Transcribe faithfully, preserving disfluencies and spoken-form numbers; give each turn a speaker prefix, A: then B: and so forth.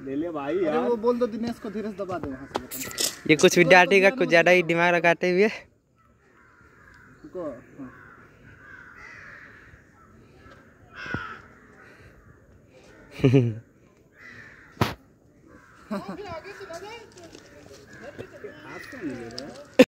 A: ले ले भाई यार।
B: अरे वो बोल दो दिनेश को, धीरे से दबा दे वहाँ से।
C: ये कुछ विद्यार्थी का कुछ ज्यादा ही दिमाग लगाते हुए